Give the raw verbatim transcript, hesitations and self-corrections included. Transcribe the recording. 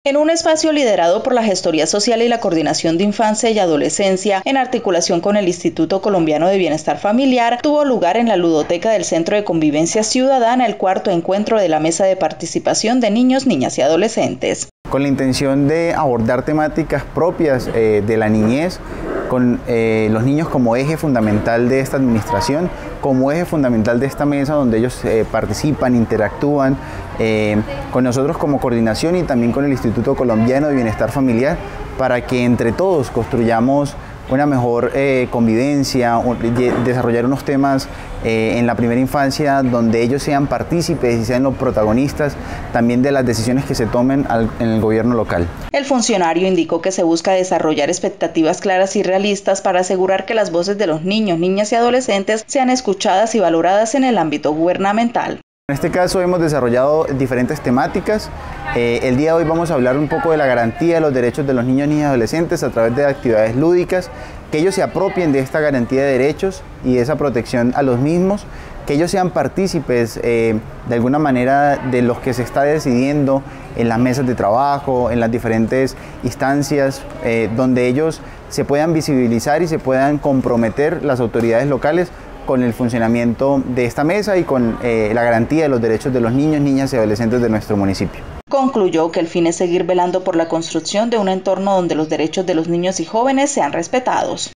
En un espacio liderado por la Gestoría Social y la Coordinación de Infancia y Adolescencia, en articulación con el Instituto Colombiano de Bienestar Familiar, tuvo lugar en la ludoteca del Centro de Convivencia Ciudadana el cuarto encuentro de la Mesa de Participación de Niños, Niñas y Adolescentes. Con la intención de abordar temáticas propias eh, de la niñez, con eh, los niños como eje fundamental de esta administración, como eje fundamental de esta mesa donde ellos eh, participan, interactúan, eh, con nosotros como coordinación y también con el Instituto Colombiano de Bienestar Familiar, para que entre todos construyamos una mejor eh, convivencia, desarrollar unos temas eh, en la primera infancia donde ellos sean partícipes y sean los protagonistas también de las decisiones que se tomen al, en el gobierno local. El funcionario indicó que se busca desarrollar expectativas claras y realistas para asegurar que las voces de los niños, niñas y adolescentes sean escuchadas y valoradas en el ámbito gubernamental. En este caso hemos desarrollado diferentes temáticas. Eh, el día de hoy vamos a hablar un poco de la garantía de los derechos de los niños, niñas y adolescentes a través de actividades lúdicas, que ellos se apropien de esta garantía de derechos y de esa protección a los mismos, que ellos sean partícipes eh, de alguna manera de lo que se está decidiendo en las mesas de trabajo, en las diferentes instancias, eh, donde ellos se puedan visibilizar y se puedan comprometer las autoridades locales con el funcionamiento de esta mesa y con eh, la garantía de los derechos de los niños, niñas y adolescentes de nuestro municipio. Concluyó que el fin es seguir velando por la construcción de un entorno donde los derechos de los niños y jóvenes sean respetados.